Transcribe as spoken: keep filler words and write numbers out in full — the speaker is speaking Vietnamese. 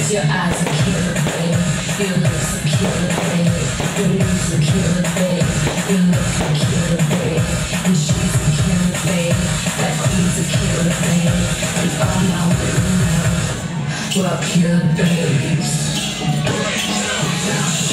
Your eyes are killer, babe. Your lips are killer, babe. Your lips are killer, babe. Your lips are killer, babe. Your shoes are killer, babe. That queen's a killer, babe. And all my women know we're killer babes.